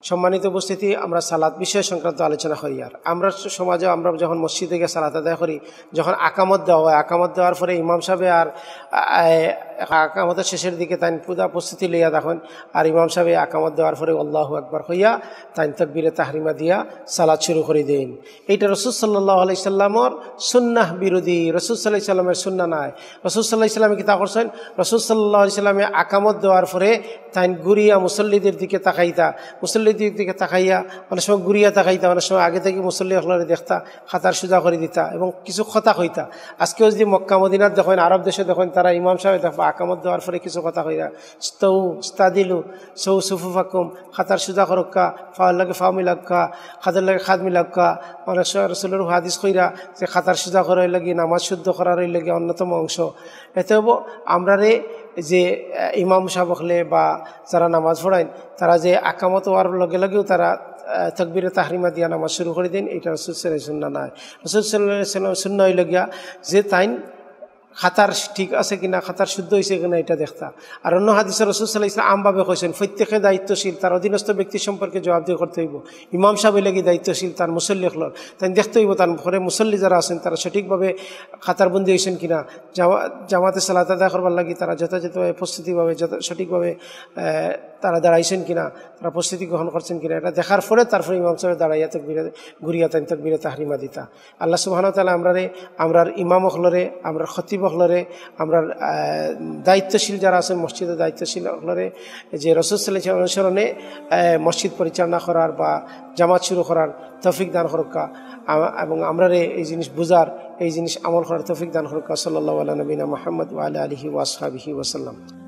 সম্মানিত উপস্থিতি, আমরা সালাত বিষয় সংক্রান্ত আলোচনা করি। আর আমরা সমাজে আমরা যখন মসজিদে গিয়ে সালাত আদায় করি, যখন আকামত দেওয়া হয়, আকামত দেওয়ার পরে ইমাম সাহেব আর আকামতের শেষের দিকে তাই পুরা প্রস্তুতি লইয়া দেখেন, আর ইমাম সাহেব আকামত দেওয়ার পরে আল্লাহু আকবার হইয়া তাই তাকবীরে তাহরিমা দিয়া সালাত শুরু করে দেন। এইটা রাসূল সাল্লাল্লাহু আলাইহি সাল্লামর সুন্নাহ বিরোধী, রাসূল সাল্লাল্লাহু আলাইহি সাল্লামের সুন্নাহ নাই। রাসূল সাল্লাল্লাহু আলাইহি সাল্লাম কি তা করছেন? রাসূল সাল্লাল্লাহু আলাইহি সাল্লামে আকামত দেওয়ার পরে তাই ঘুরিয়া মুসল্লিদের দিকে তাকাইতা, মুসল্লিদের দিকে তাকাইয়া অনেক সময় ঘুরিয়া তাকাইতা, অনেক সময় আগে থেকে মুসল্লি হলরে দেখতা, খাতার সোজা করে দিতা এবং কিছু কথা কইতা। আজকেও যদি মক্কা মদিনার দেখেন, আরব দেশে দেখেন, তারা ইমাম সাহেব দেখবা আকামত দেওয়ার পরে কিছু কথা কইরা, স্তৌ স্তাদিলু সৌ সুফুফাকুম, খাতার সোজা করক্কা, ফাওয়ার লাগে ফাও মিলাক্কা, খাদের লাগে খাদ মিলাক্কা। অনেক সময় রাসূলের হাদিস কইরা যে খাতার সোজা করার লাগে নামাজ শুদ্ধ করার লাগে অন্যতম অংশ। এতে আমরা যে ইমাম সাহেব হলে বা যারা নামাজ পড়ায়, তারা যে আকামত হওয়ার লগে লগেও তারা তাকবীরে তাহরিমা দিয়া নামাজ শুরু করে দেন, এটা রাসূল সাল্লাল্লাহু আলাইহি সুন্নাহ নাই। রাসূল সাল্লাল্লাহু আলাইহি সাল্লাম সুন্নাহ হইল গিয়া যে তাইন খাতার ঠিক আছে কিনা, খাতার শুদ্ধ হয়েছে কিনা এটা দেখতা। আর অন্য হাদিসে রাসূল সাল্লাল্লাহু আলাইহি ওয়াসাল্লাম আমভাবে কইছেন, প্রত্যেকে দায়িত্বশীল, তার অধীনস্থ ব্যক্তি সম্পর্কে জবাবদিহি করতে হইব। ইমাম সাহেব লাগি দায়িত্বশীল, তার মুসল্লি হলর তাই দেখতে হইব, তার ঘরে মুসল্লি যারা আছেন তারা সঠিকভাবে খাতারবন্দি হয়েছেন কিনা, জামাতে সালাত আদায় করবার লাগি তারা যথাযথভাবে প্রস্তুতিভাবে সঠিকভাবে তারা দাঁড়াইছেন কিনা, তারা প্রস্তুতি গ্রহণ করছেন কিনা, এটা দেখার পরে তারপরে ইমাম সাহেব দাঁড়াইয়া তাকবীরে ঘুরিয়া তাই তাকবীরে তাহরিমা দিতা। আল্লাহ সুবহানাহু ওয়া তাআলা আমরার ইমাম হলরে, আমরার খতিব হলরে, আমরার দায়িত্বশীল যারা আছেন মসজিদের দায়িত্বশীল হলরে যে রাসূল সাল্লাল্লাহু আলাইহি ওয়াসাল্লাম অনুসরণে মসজিদ পরিচালনা করার বা জামাত শুরু করার তৌফিক দান করুকা, এবং আমরারে এই জিনিস বুঝার, এই জিনিস আমল করার তৌফিক দান করুকা। সাল্লাল্লাহু আলা নবিনা মুহাম্মদ ওয়া আলা আলিহি ওয়া আসহাবিহি ওয়া সাল্লাম।